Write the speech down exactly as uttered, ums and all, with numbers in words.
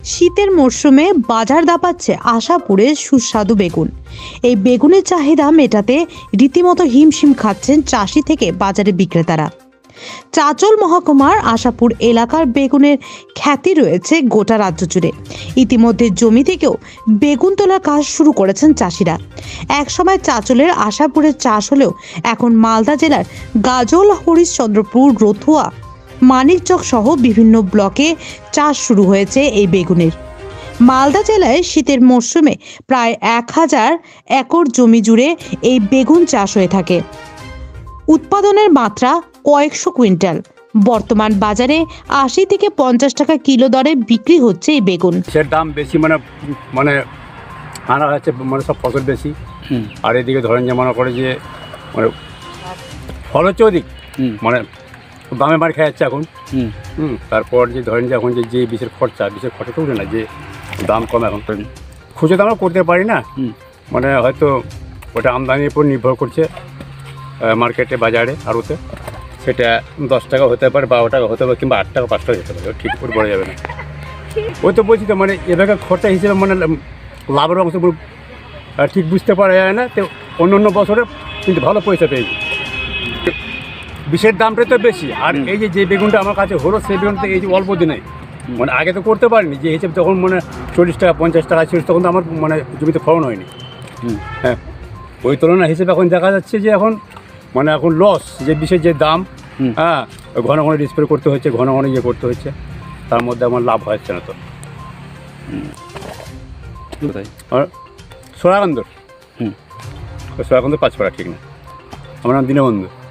শীতের মরশুমে বাজার দাপাচ্ছে আশাপুরের সুস্বাদু বেগুন। এই বেগুনের চাহিদা মেটাতে রীতিমতো হিমশিম খাচ্ছেন চাষি থেকে বাজারে বিক্রেতারা। চাঁচল মহকুমার আশাপুর এলাকার বেগুনের খ্যাতি রয়েছে গোটা রাজ্য জুড়ে। ইতিমধ্যে জমি থেকেও বেগুন তোলার কাজ শুরু করেছেন চাষিরা। একসময় চাঁচলের আশাপুরের চাষ হলেও এখন মালদা জেলার গাজল, হরিশ্চন্দ্রপুর, রতুয়া, মানিকচক সহ বিভিন্ন ব্লকে চাষ শুরু হয়েছে এই বেগুনের। মালদা জেলায় শীতের মরশুমে প্রায় এক হাজার একর জমি জুড়ে এই বেগুন চাষ হয়ে থাকে। উৎপাদনের মাত্রা কয়েকশো কুইন্টাল। বর্তমান বাজারে আশি থেকে পঞ্চাশ টাকা কিলো দরে বিক্রি হচ্ছে এই বেগুন। সের দাম বেশি, মানে মানে আনা হচ্ছে, মানে সব ফসল বেশি। আর এদিকে ধরেন যে মনে করে যে মানে ফল হচ্ছে অধিক, মানে দামে মার খেয়ে যাচ্ছে এখন। হুম তারপর যে ধরেন যে এখন যে যে বিষের খরচা, বিষের খরচা তো উঠে না, যে দাম কম এখন খুঁজে তো আমরা করতে পারি না। মানে হয়তো ওটা আমদানির উপর নির্ভর করছে মার্কেটে, বাজারে, আড়তে। সেটা দশ টাকা হতে পারে, বারো টাকা হতে পারে, কিংবা আট টাকা পাঁচ টাকা হতে পারে, ঠিক করে বলা যাবে না। ওই তো বলছি তো, মানে এভাবে খরচা হিসেবে মানে লাভের অংশ ঠিক বুঝতে পারা যায় না। তো অন্য অন্য বছরে কিন্তু ভালো পয়সা পেয়েছি। বিষের দামটা তো বেশি। আর এই যে যে বেগুনটা আমার কাছে হলো, সেই বেগুনটা এই যে অল্প দিনে, মানে আগে তো করতে পারিনি যে হিসেবে, তখন মানে চল্লিশ টাকা পঞ্চাশ টাকা ছিল, তখন তো আমার মানে জমিতে ফলন হয়নি। হ্যাঁ, ওই তুলনা হিসেবে এখন দেখা যাচ্ছে যে এখন মানে এখন লস, যে বিষের যে দাম, হ্যাঁ, ঘন ঘন স্প্রে করতে হচ্ছে, ঘন ঘন ইয়ে করতে হচ্ছে, তার মধ্যে আমার লাভ হচ্ছে না। তো সোনাকান্দর হুম সোনাকান্দর পাঁচপাড়া, ঠিক না? আমার নাম দীনবন্ধু।